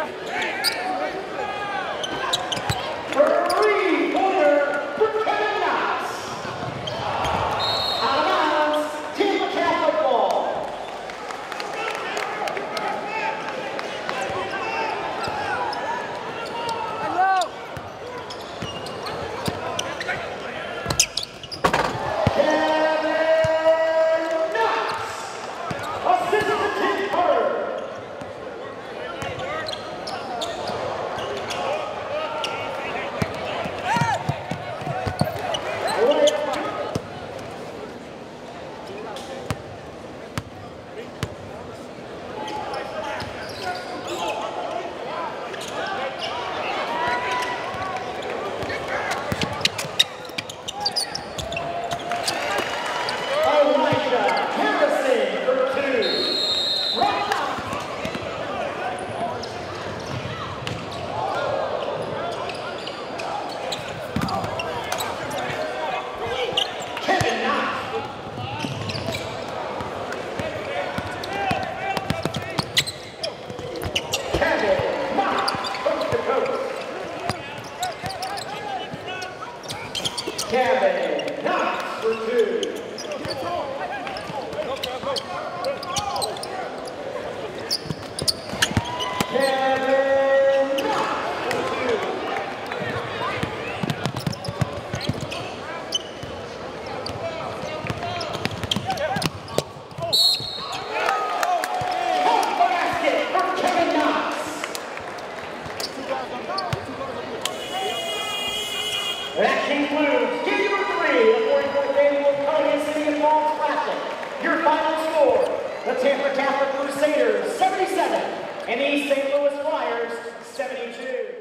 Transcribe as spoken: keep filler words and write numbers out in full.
Three-pointer for Kevin Knox. Out of bounds, Tampa Catholic ball. Kevin Knox for two. Kevin Knox for two. Off the basket for Kevin Knox. That concludes game number three of the forty-fourth annual Knox City of Falls Classic. Your final score, the Tampa Catholic Crusaders seventy-seven and East Saint Louis Flyers seventy-two.